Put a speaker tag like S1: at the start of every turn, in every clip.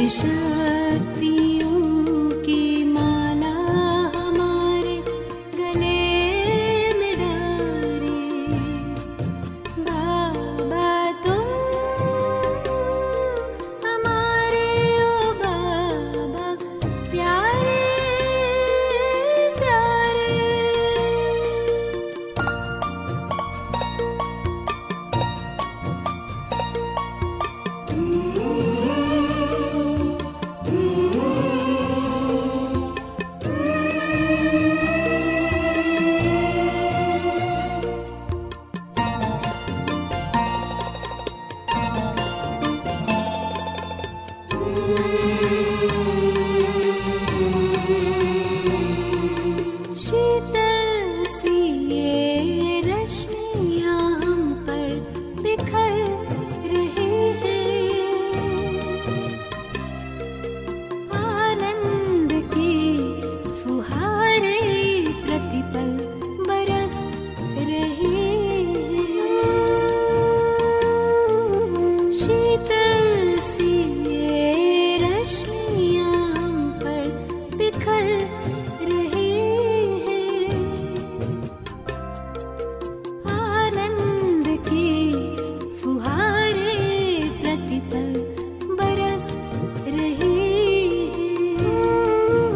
S1: शक्तियों की माला हमारे गले में डारे। बाबा तुम हमारे ओ बाबा प्यारे प्यारे। शीतल सी ये रश्मियाँ हम पर बिखर रही हैं। आनंद की फुहारें प्रतिपल बरस रही हैं। शीतल सी ये रश्मियाँ हम पर बिखर रही हैं। आनंद की फुहारें प्रतिपल बरस रही हैं।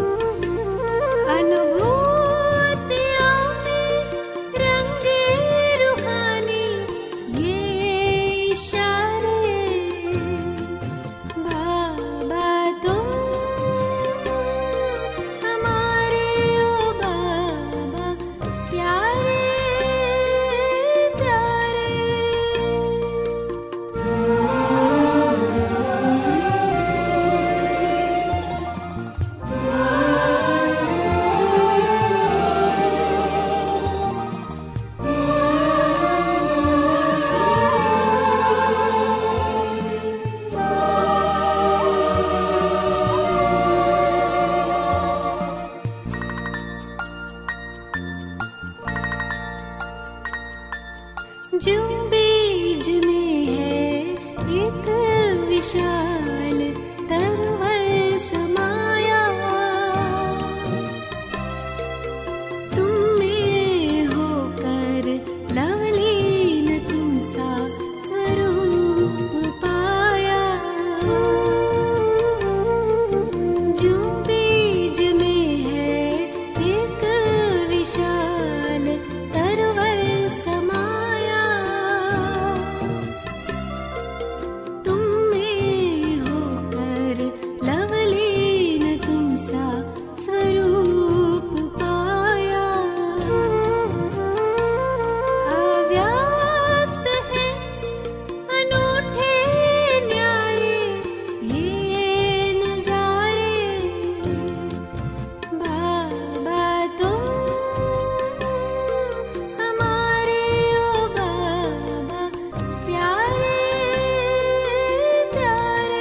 S1: अनुभूतियों में रंगे रूहानी ये इशारे। बाबा तुम हमारे ओ बाबा प्यारे प्यारे। जो बीज में है एक विशाल तरवर समाया। तुम में होकर लवलीन तुम सा स्वरूप पाया। जो बीज में है एक विशाल तरवर समाया। तुम में होकर लवलीन तुम सा स्वरूप पाया। अव्यक्त है अनूठे न्यारे ये नजारे। बाबा तुम हमारे ओ बाबा प्यारे प्यारे।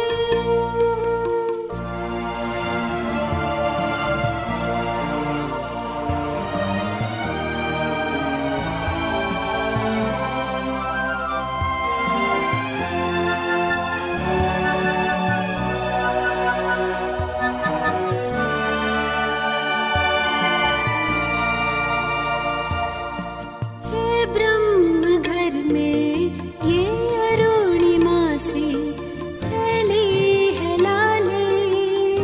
S1: हे ब्रह्म घर में ये अरुणिमा सी फैली है लाली।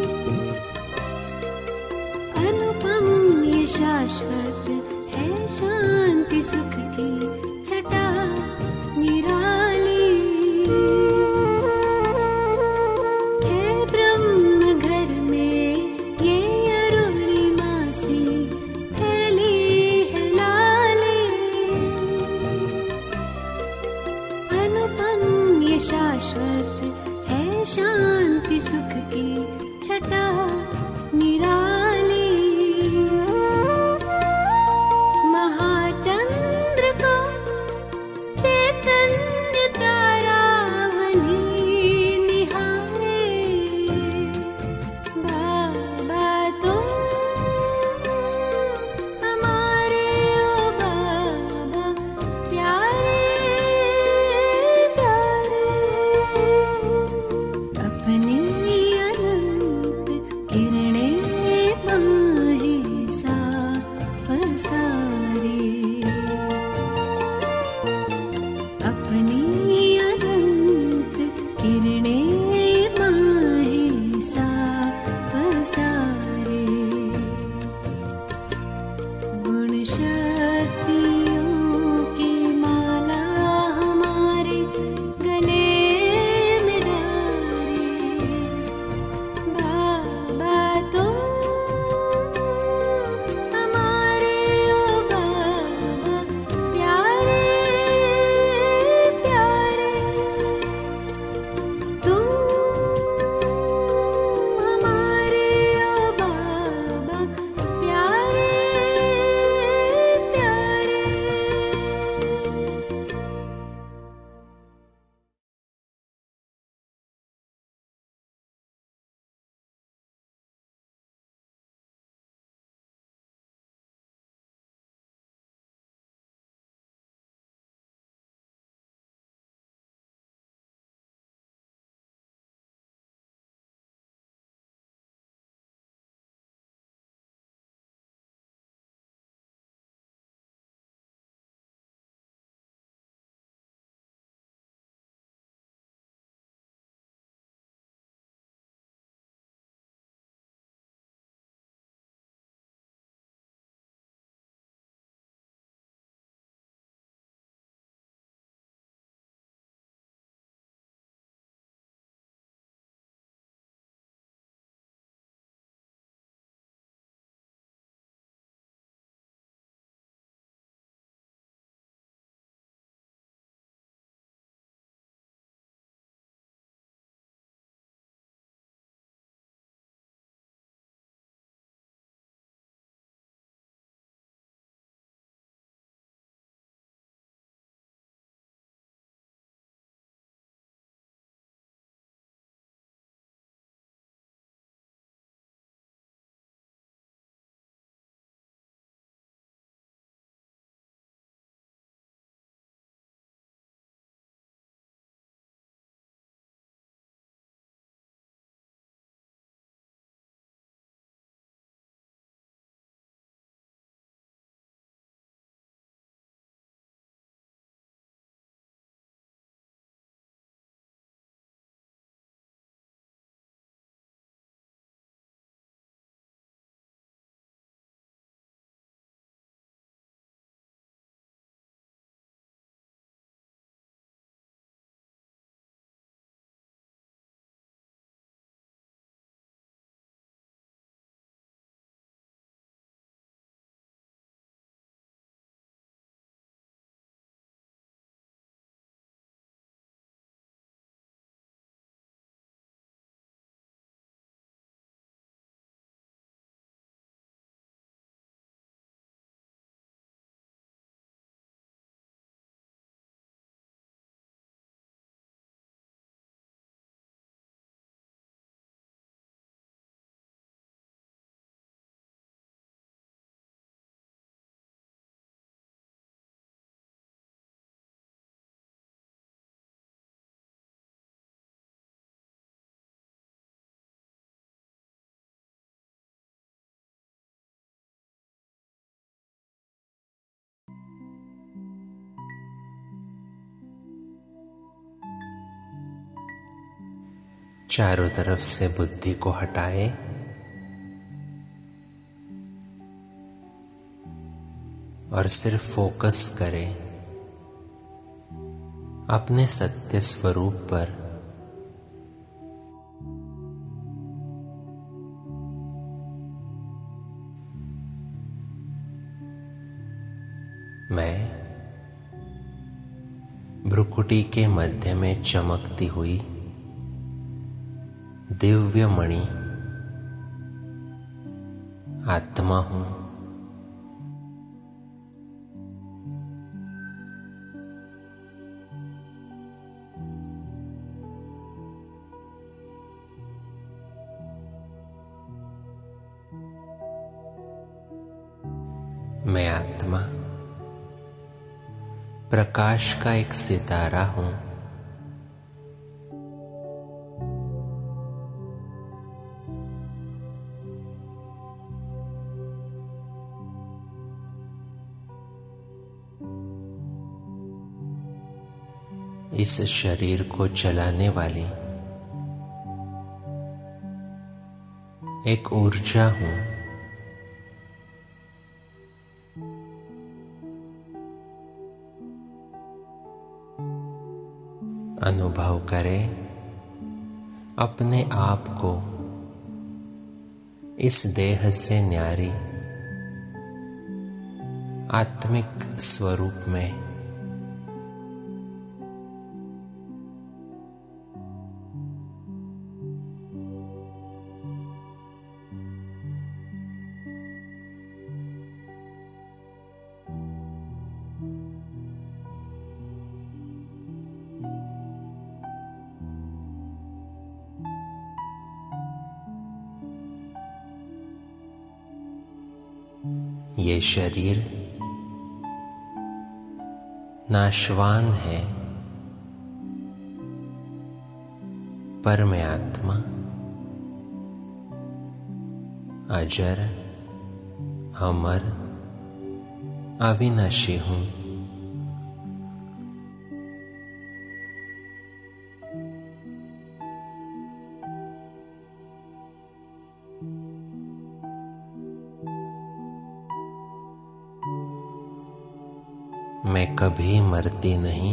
S1: अनुपम ये शाश्वत है शांति सुख की छटा निराली। हे ब्रह्म घर में ये अरुणिमा सी फैली है लाली। अनुपम ये शाश्वत है शांति सुख की छटा निराली। महाचंद्र को चैतन्य तारावली निहारे। बाबा तुम हमारे ओ बाबा प्यारे प्यारे। अपने
S2: चारों तरफ से बुद्धि को हटाए और सिर्फ फोकस करें अपने सत्य स्वरूप पर। मैं भ्रुकुटी के मध्य में चमकती हुई दिव्य मणि आत्मा हूं। मैं आत्मा प्रकाश का एक सितारा हूं। इस शरीर को चलाने वाली एक ऊर्जा हूं। अनुभव करें अपने आप को इस देह से न्यारी आत्मिक स्वरूप में। ये शरीर नाशवान है, पर मैं आत्मा अजर अमर अविनाशी हूं। मैं कभी मरती नहीं,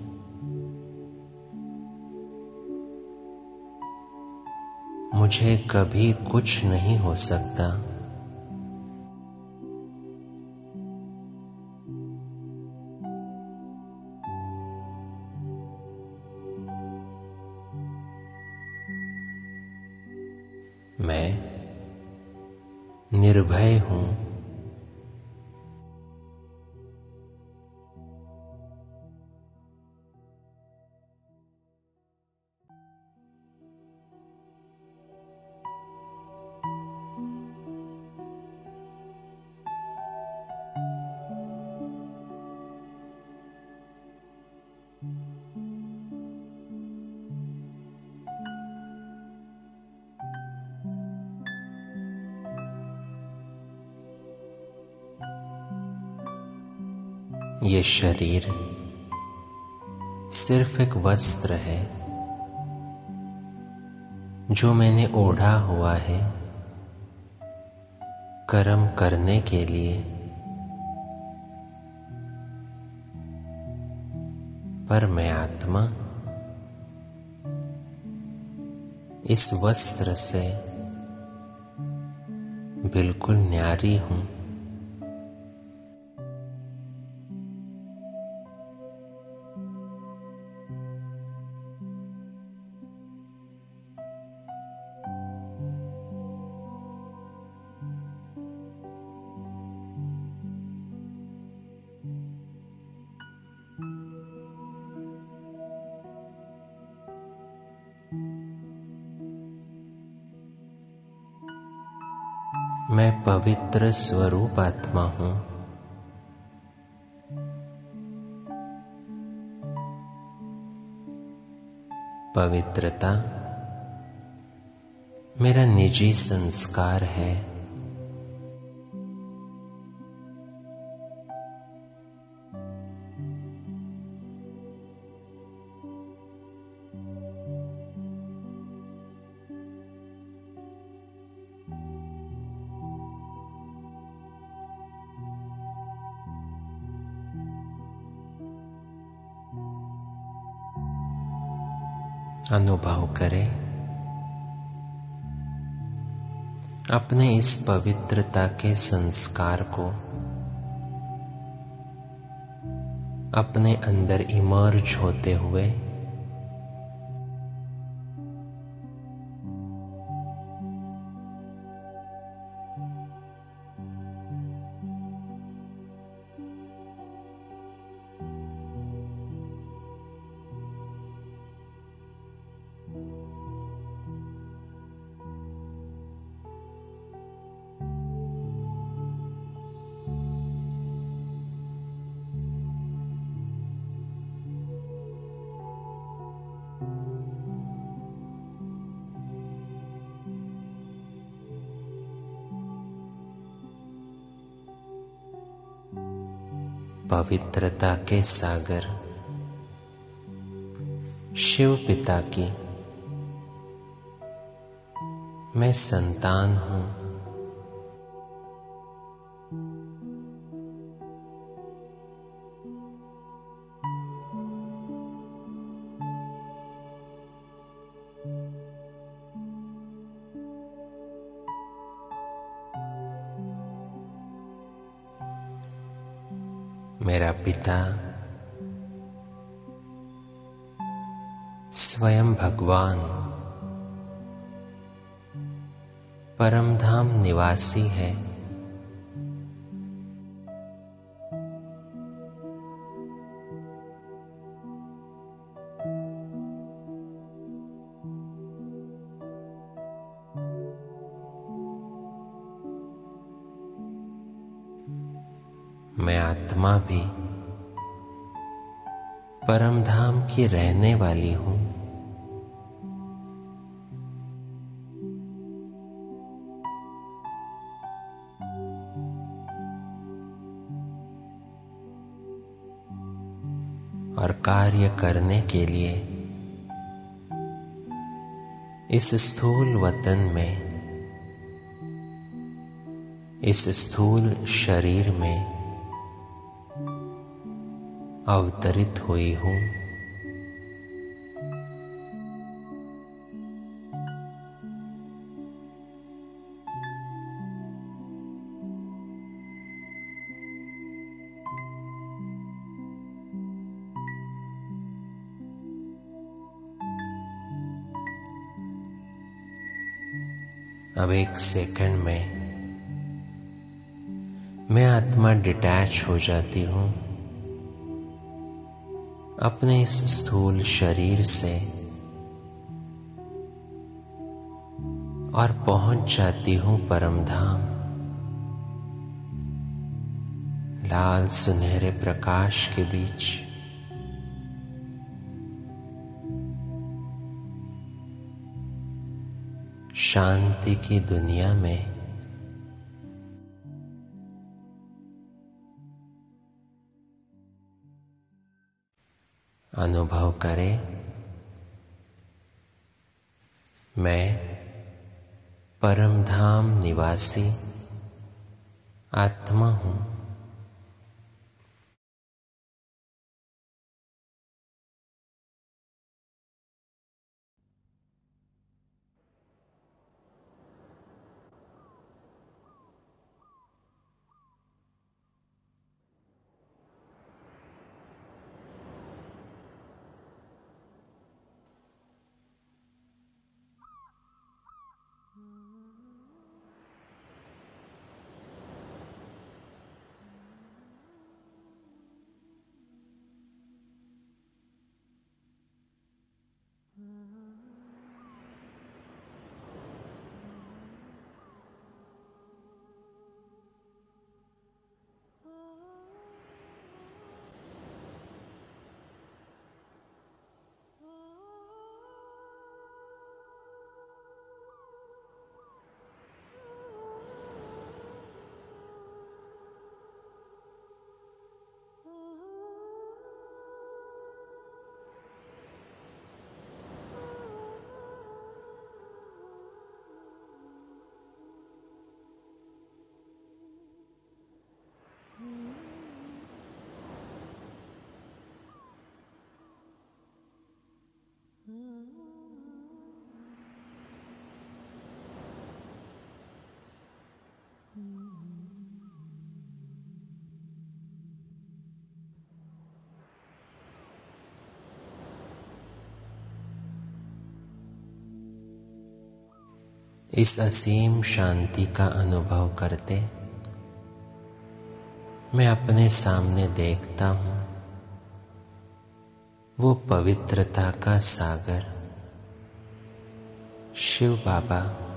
S2: मुझे कभी कुछ नहीं हो सकता। मैं निर्भय हूं। ये शरीर सिर्फ एक वस्त्र है जो मैंने ओढ़ा हुआ है कर्म करने के लिए, पर मैं आत्मा इस वस्त्र से बिल्कुल न्यारी हूं। मैं पवित्र स्वरूप आत्मा हूं। पवित्रता मेरा निजी संस्कार है। अनुभव करें अपने इस पवित्रता के संस्कार को अपने अंदर इमर्ज होते हुए पवित्रता के सागर शिव पिता की मैं संतान हूँ। मेरा पिता स्वयं भगवान परमधाम निवासी है। मैं आत्मा भी परमधाम की रहने वाली हूँ। और कार्य करने के लिए इस स्थूल वतन में, इस स्थूल शरीर में अवतरित हुई हूँ। अब एक सेकंड में मैं आत्मा डिटैच हो जाती हूँ अपने इस स्थूल शरीर से और पहुंच जाती हूँ परमधाम। लाल सुनहरे प्रकाश के बीच शांति की दुनिया में। अनुभव करें मैं परमधाम निवासी आत्मा हूँ। इस असीम शांति का अनुभव करते मैं अपने सामने देखता हूँ वो पवित्रता का सागर शिव बाबा।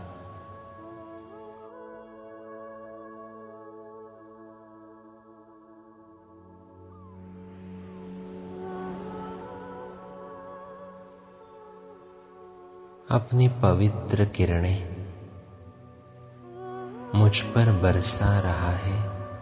S2: अपनी पवित्र किरणें मुझ पर बरसा रहा है।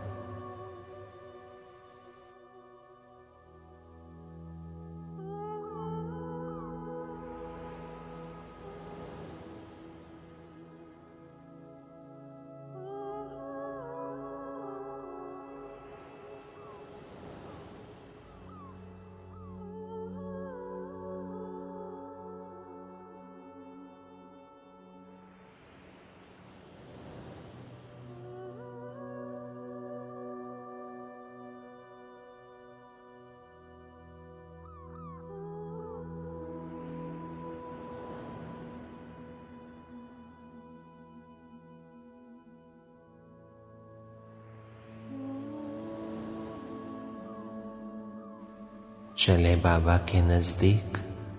S2: चले बाबा के नजदीक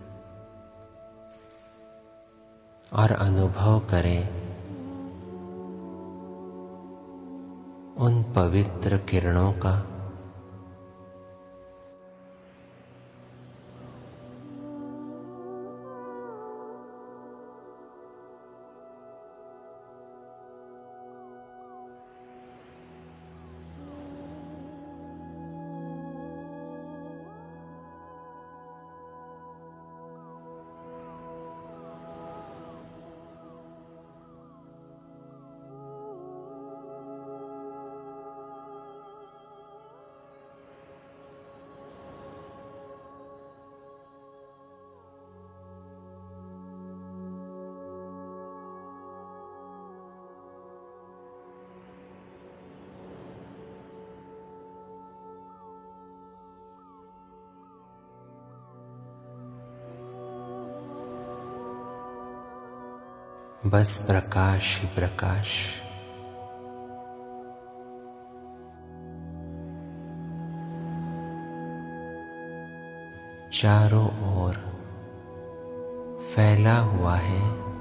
S2: और अनुभव करें उन पवित्र किरणों का। बस प्रकाश ही प्रकाश। चारों ओर फैला हुआ है।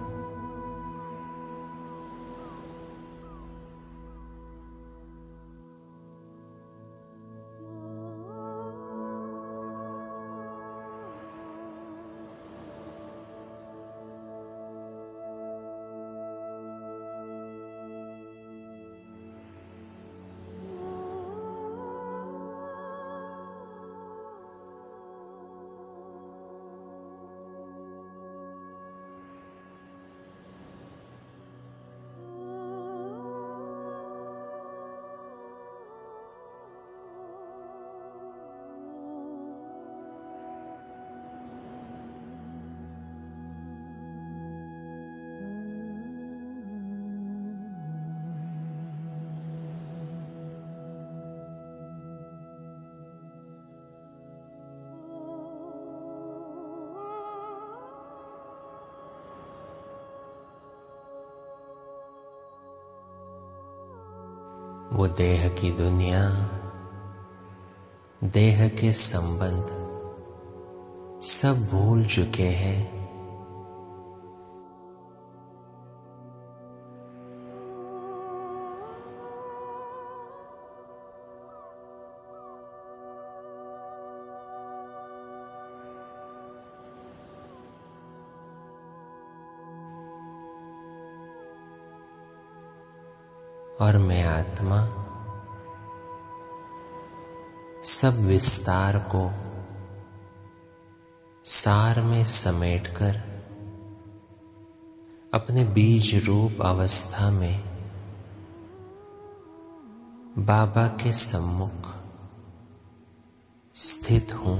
S2: वो देह की दुनिया, देह के संबंध सब भूल चुके हैं। और मैं आत्मा सब विस्तार को सार में समेटकर अपने बीज रूप अवस्था में बाबा के सम्मुख स्थित हूँ।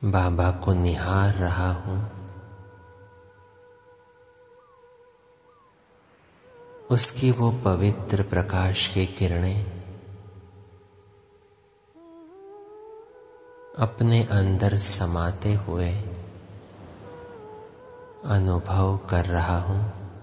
S2: बाबा को निहार रहा हूं, उसकी वो पवित्र प्रकाश की किरणें अपने अंदर समाते हुए अनुभव कर रहा हूं।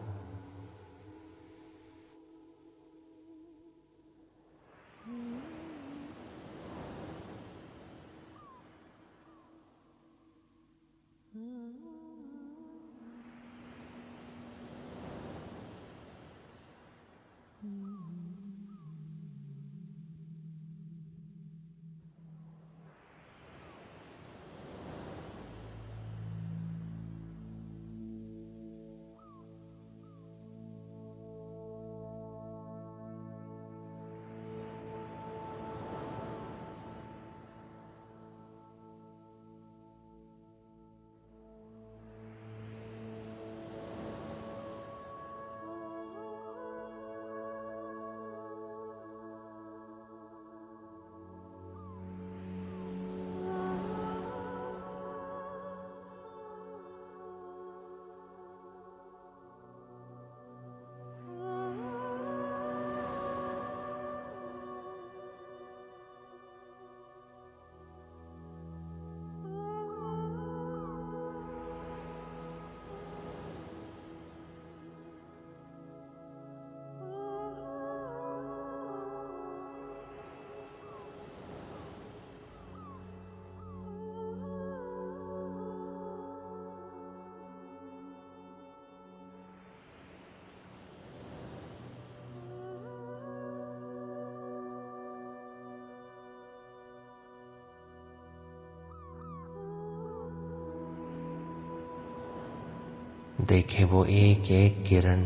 S2: देखे वो एक एक किरण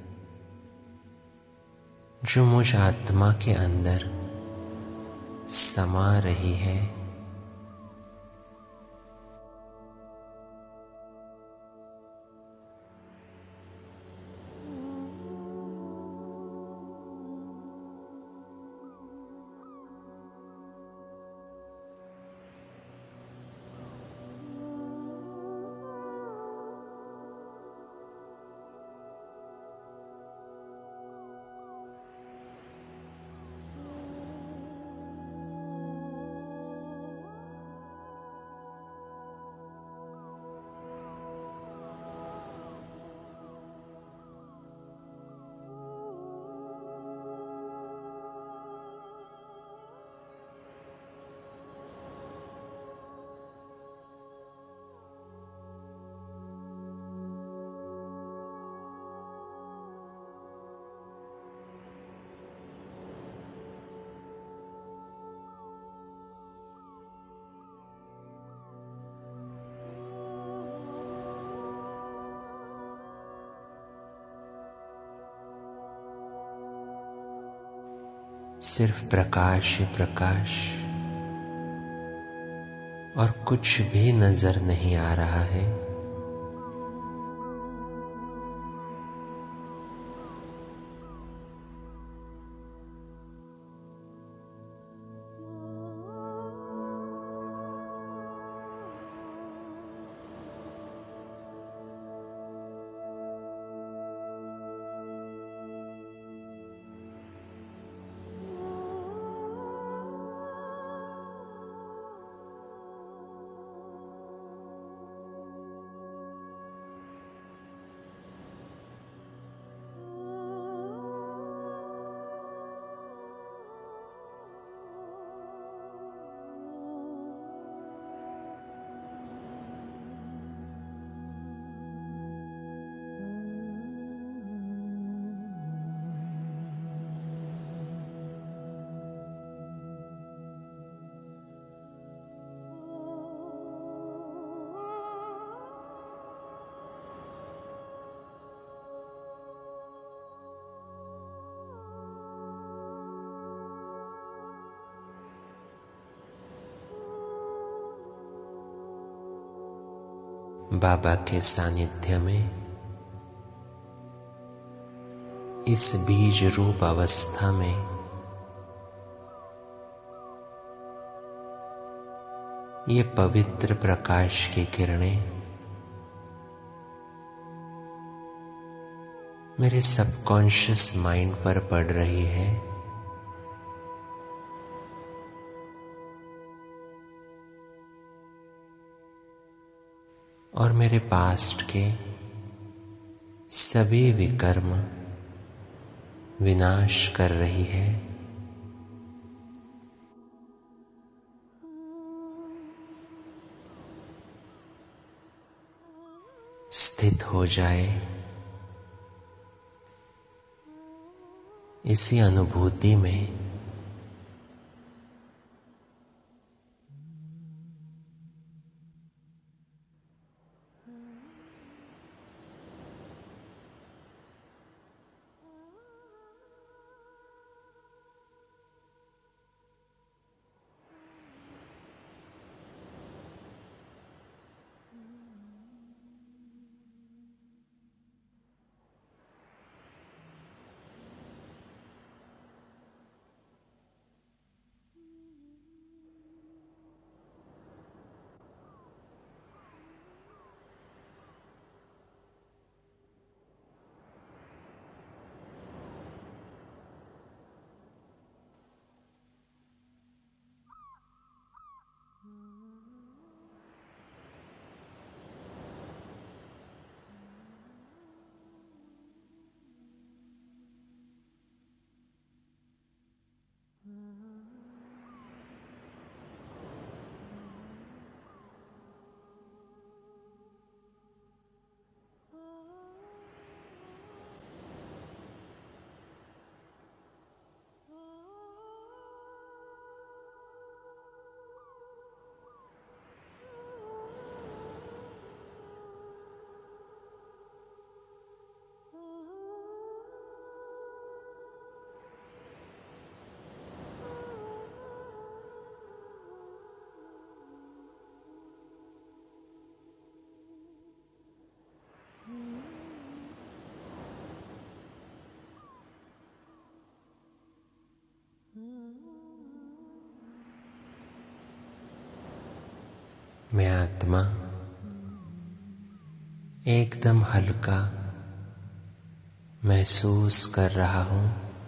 S2: जो मुझ आत्मा के अंदर समा रही है। सिर्फ प्रकाश ही प्रकाश और कुछ भी नजर नहीं आ रहा है। बाबा के सानिध्य में इस बीज रूप अवस्था में ये पवित्र प्रकाश की किरणें मेरे सबकॉन्शियस माइंड पर पड़ रही है और मेरे पास्ट के सभी विकर्म विनाश कर रही है। स्थित हो जाए इसी अनुभूति में। मैं आत्मा एकदम हल्का महसूस कर रहा हूं।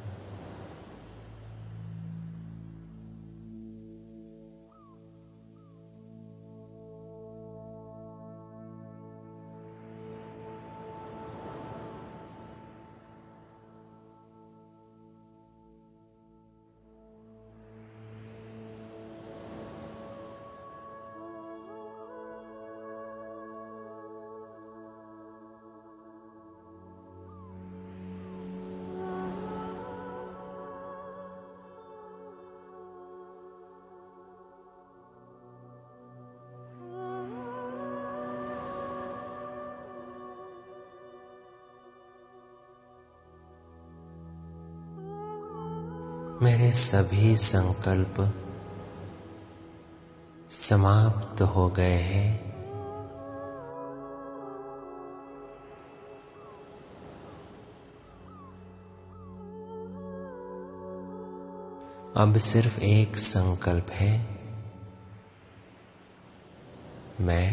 S2: मेरे सभी संकल्प समाप्त हो गए हैं। अब सिर्फ एक संकल्प है, मैं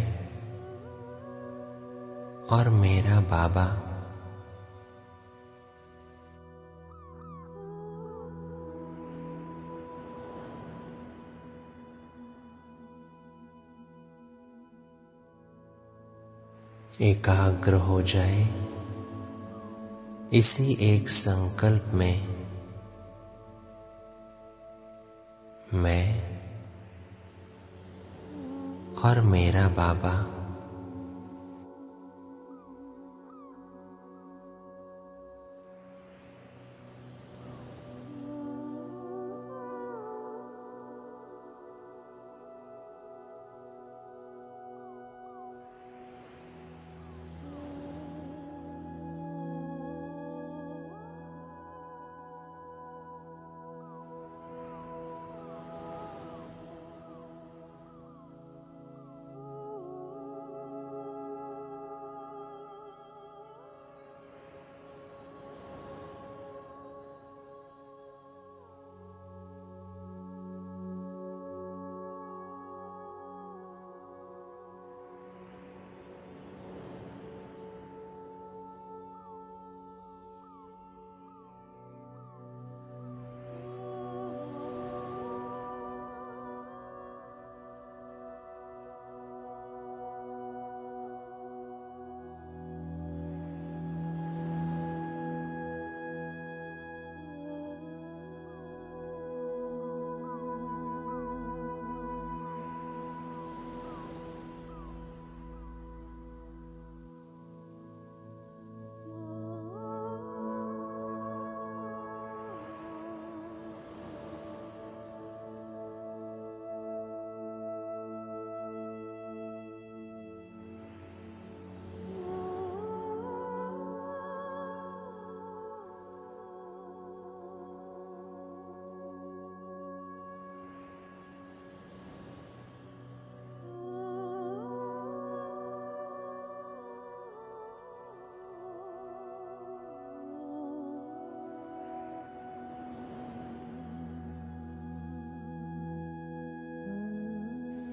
S2: और मेरा बाबा। एकाग्र हो जाए इसी एक संकल्प में। मैं और मेरा बाबा।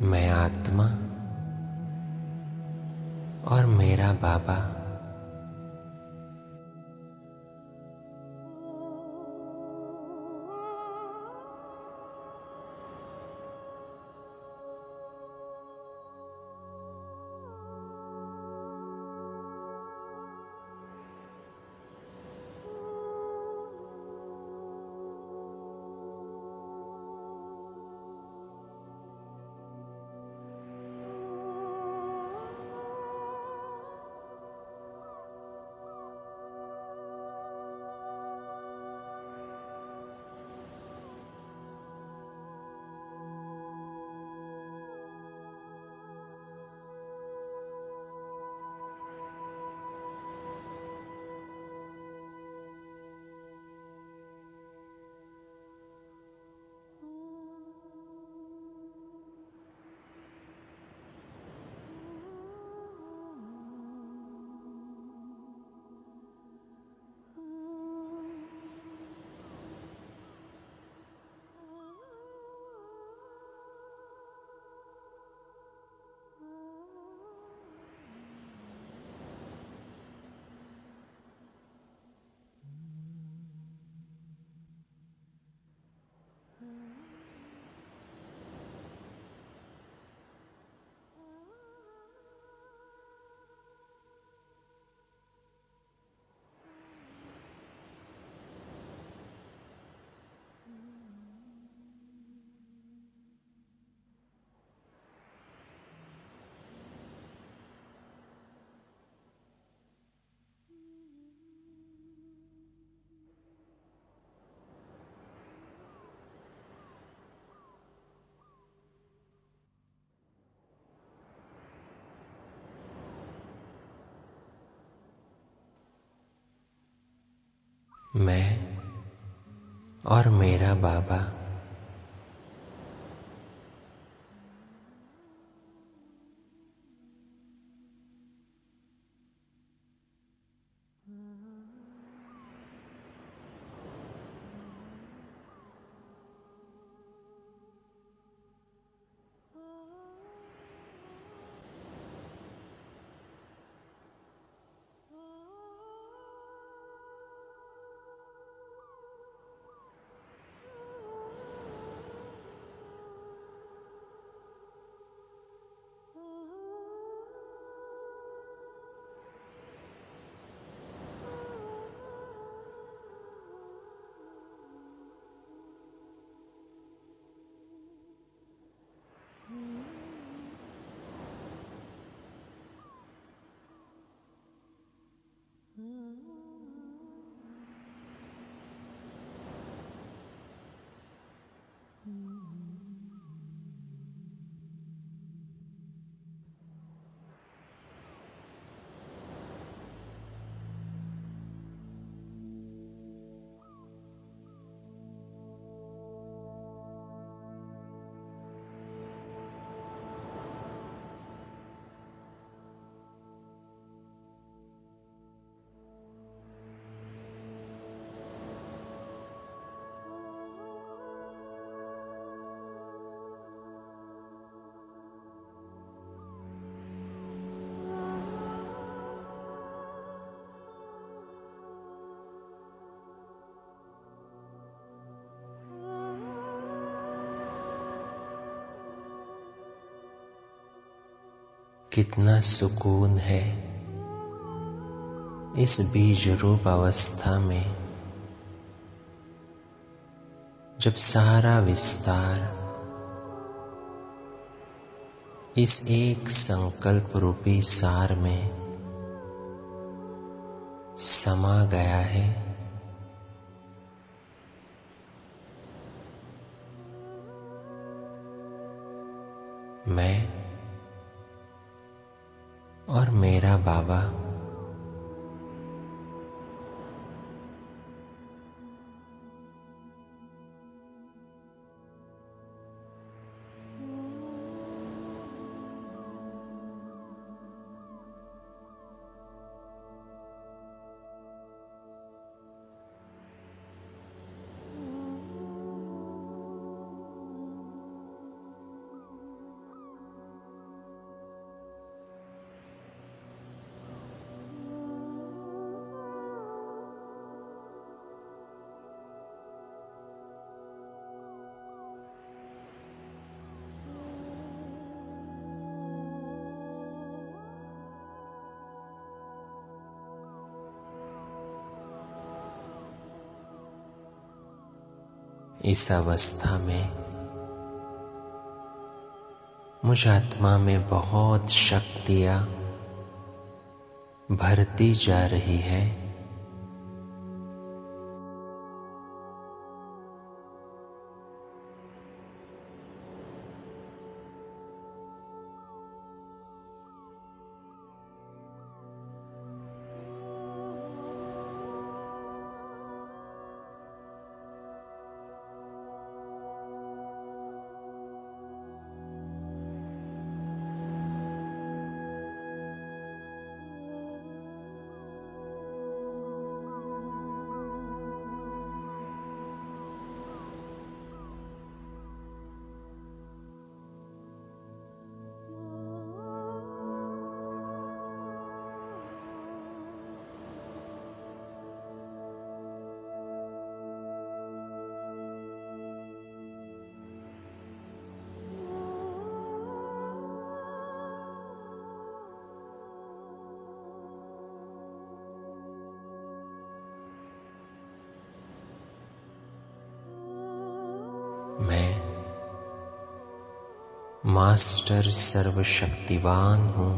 S2: मैं आत्मा और मेरा बाबा मैं और मेरा बाबा कितना सुकून है इस बीज रूप अवस्था में, जब सारा विस्तार इस एक संकल्प रूपी सार में समा गया है। मैं और मेरा बाबा इस अवस्था में मुझ आत्मा में बहुत शक्तियाँ भरती जा रही है। मैं मास्टर सर्वशक्तिवान हूँ।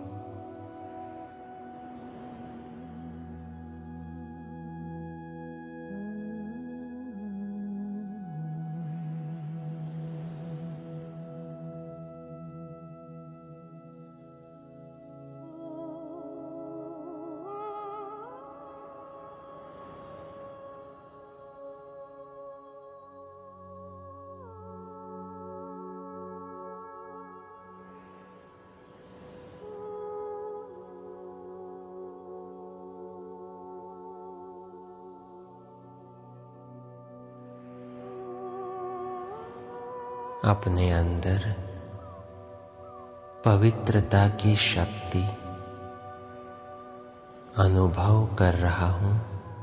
S2: अपने अंदर पवित्रता की शक्ति अनुभव कर रहा हूँ।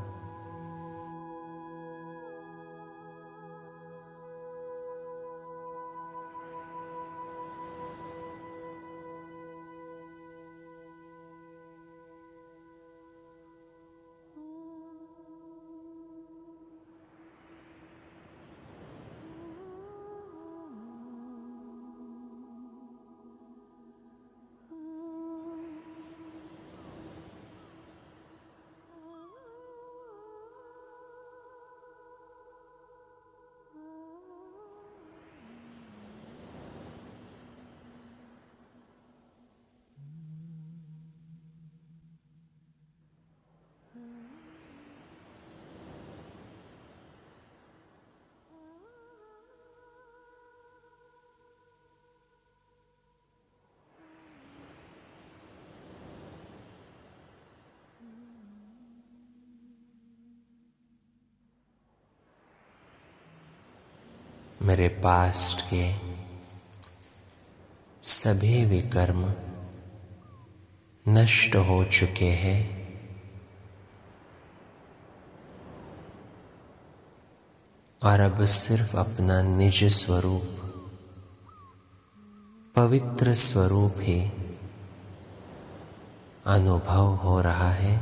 S2: मेरे पास्ट के सभी विकर्म नष्ट हो चुके हैं। और अब सिर्फ अपना निज स्वरूप, पवित्र स्वरूप ही अनुभव हो रहा है।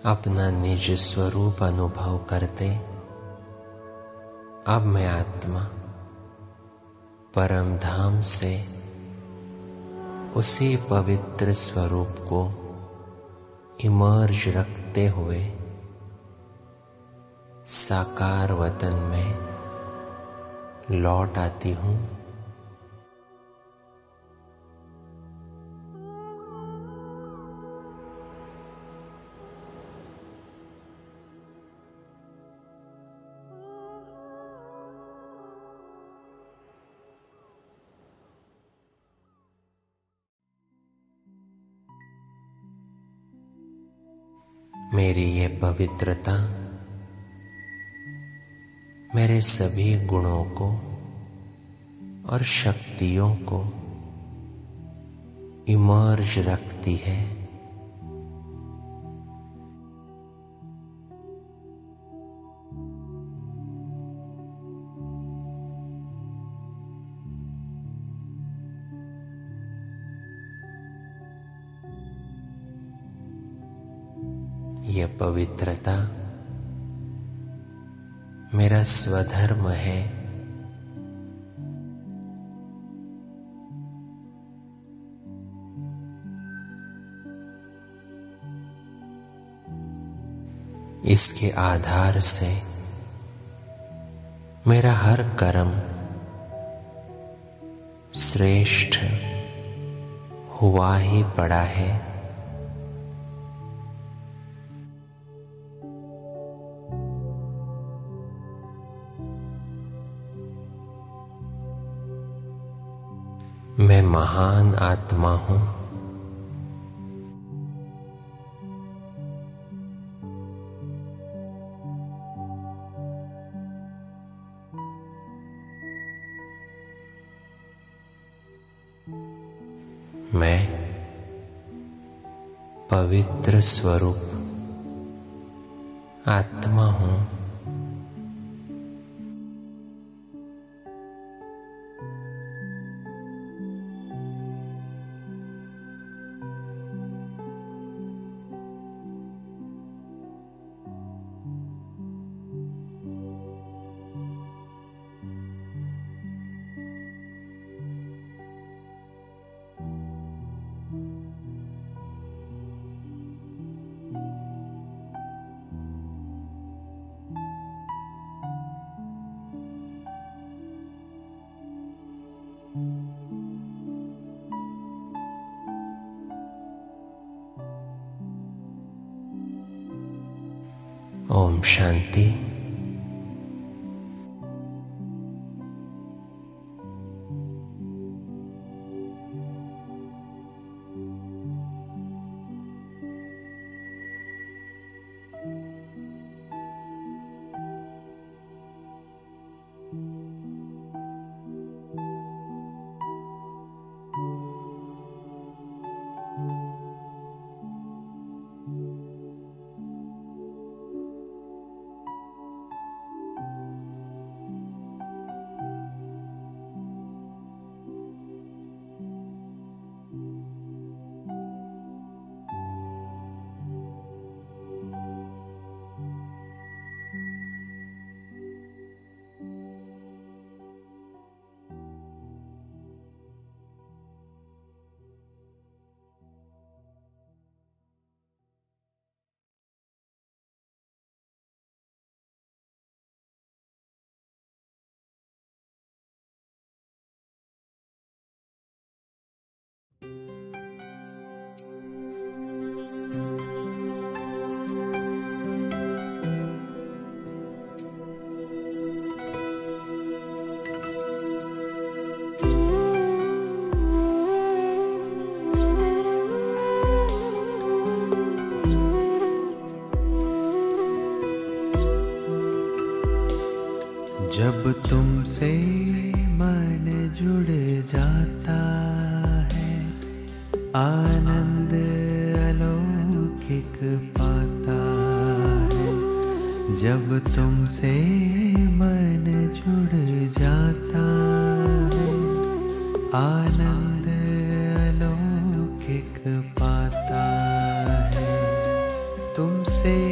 S2: अपना निज स्वरूप अनुभव करते अब मैं आत्मा परम धाम से उसी पवित्र स्वरूप को इमर्ज रखते हुए साकार वतन में लौट आती हूँ। मेरी ये पवित्रता मेरे सभी गुणों को और शक्तियों को इमर्ज रखती है। यह पवित्रता मेरा स्वधर्म है। इसके आधार से मेरा हर कर्म श्रेष्ठ हुआ ही पड़ा है। मैं महान आत्मा हूँ। मैं पवित्र स्वरूप आत्मा हूँ। ओम शांति।
S3: जब तुमसे मन जुड़ जाता है, आनंद अलौकिक पाता है। जब तुमसे मन जुड़ जाता है, आनंद अलौकिक पाता है। तुमसे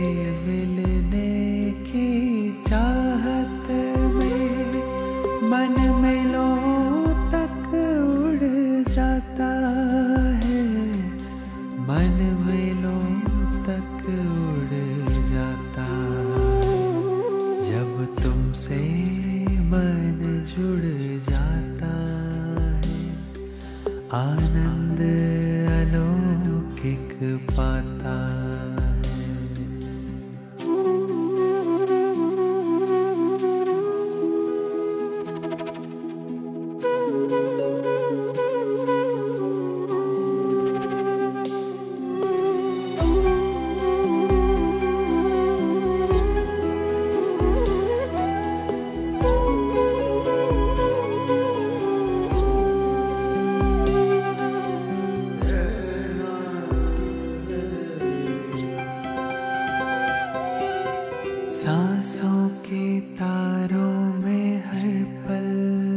S3: तारों में हर पल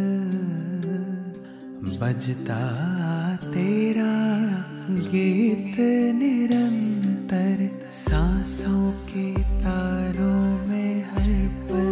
S3: बजता तेरा गीत निरंतर। सांसों के तारों में हर पल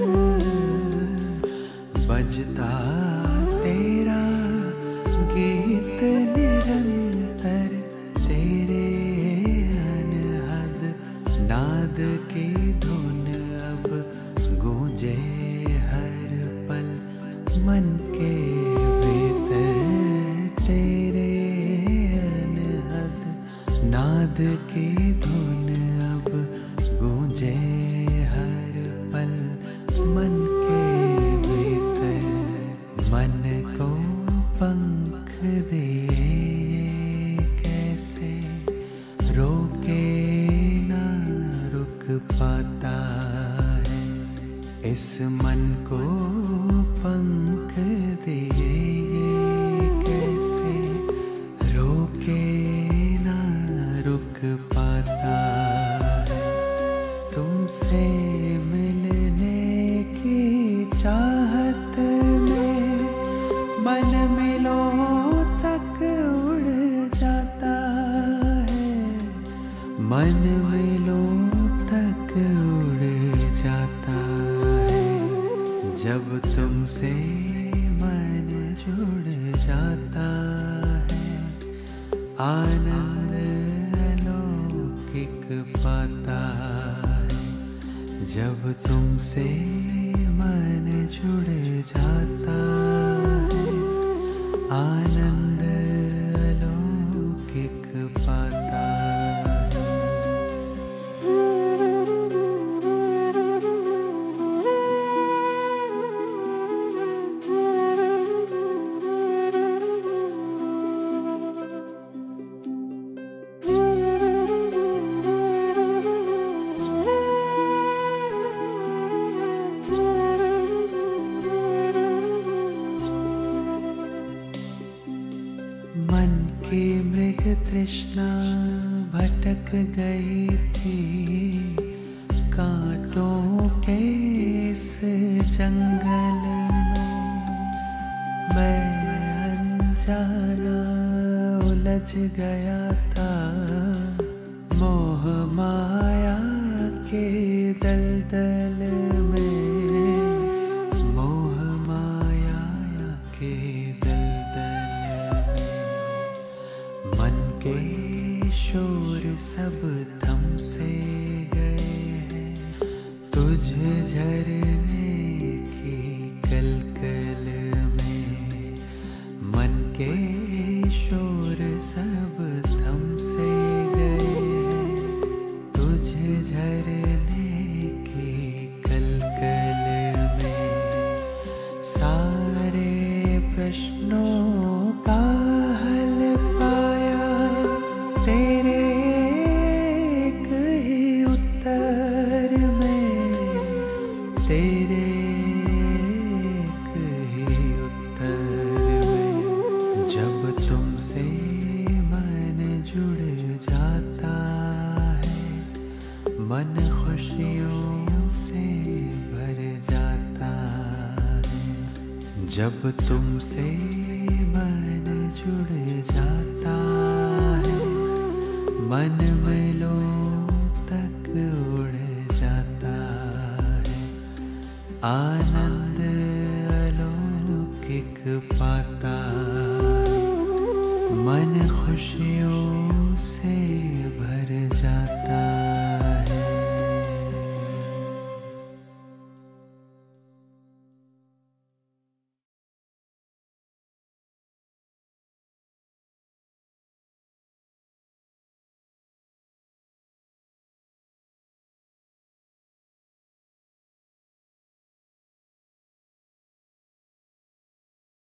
S3: बजता तेरा गीत निरंतर। तेरे अनहद नाद की धुन अब गूंजे हर पल मन के भीतर। तेरे अनहद नाद की धुन अब गूंजे हर पल मन के भीतर। मन को पंख दिए कैसे रोके ना रुक पाता है। इस मन को पंख दिए कैसे रोके ना रुक पाता है। तुमसे मिलने की चाहत में मन मिलों तक उड़ जाता है। मन मिलों तक उड़ जाता है। जब तुमसे मन जुड़ जाता है आनंद अलौकिक पाता है। जब तुमसे मन जुड़ जाता है आनंद अलौकिक पाता है। मन की मृग तृष्णा भटक गई थी कांटों के इस जंगल में। मैं अनजाना उलझ गया था मोह माया के दलदल में। मोह माया के मन के शोर सब थम से गए हैं तुझ झरने की कलकल में। मन के शोर सब थम से गए हैं तुझ झरने की कलकल में। सारे प्रश्नों का हल पाया तेरे एक ही उत्तर में। तेरे एक ही उत्तर में। जब तुमसे मन जुड़ जाता है मन खुशियों से भर जाता है। जब तुमसे मन जुड़ जाता है मन मिलों तक उड़ जाता है। आनंद अलौकिक पाता है मन खुशियों से भर जाता है।